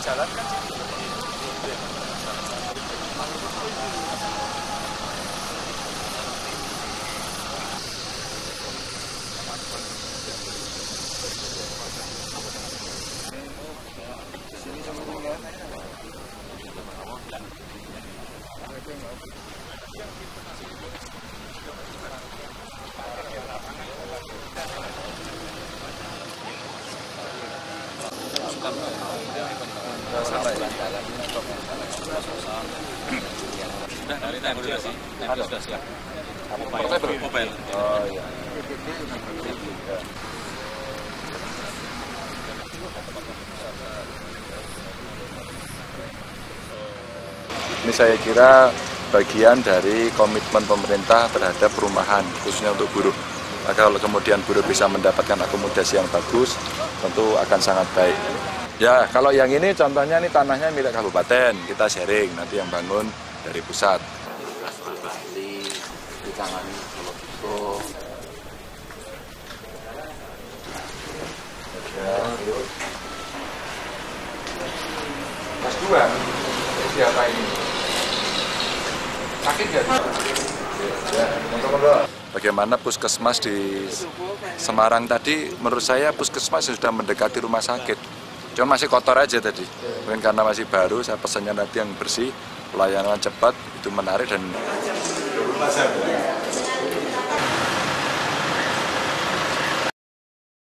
jalan kan sih. Sudah siap. Mobile. Oh iya. Ini saya kira bagian dari komitmen pemerintah terhadap perumahan, khususnya untuk buruh. Maka kalau kemudian buruh bisa mendapatkan akomodasi yang bagus, tentu akan sangat baik. Ya, kalau yang ini contohnya ini tanahnya milik kabupaten, kita sharing, nanti yang bangun dari pusat. Ditangani kalau gitu. Mas 2, siapa ini? Sakit nggak? Bagaimana puskesmas di Semarang tadi, menurut saya puskesmas sudah mendekati rumah sakit. Cuma masih kotor aja tadi. Mungkin karena masih baru, saya pesannya nanti yang bersih, pelayanan cepat, itu menarik dan